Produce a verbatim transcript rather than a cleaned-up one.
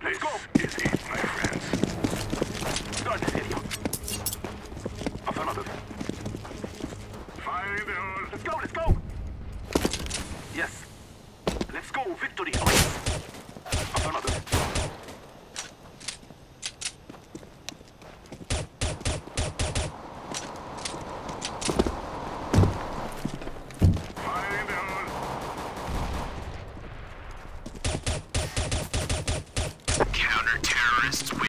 Let's go. Is it, my friends? Start this area. Affirmative.